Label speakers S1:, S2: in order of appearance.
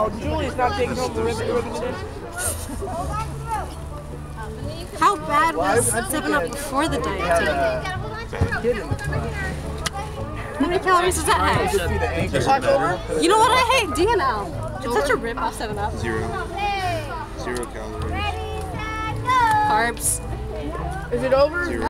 S1: No, Julie's not taking home the ribbon.
S2: How bad was 7-Up before the diet? How many calories does that have? You know what I hate? DNL. It's such a rip off 7-Up.
S3: 0 calories.
S2: Carbs.
S1: Is it over?
S3: 0.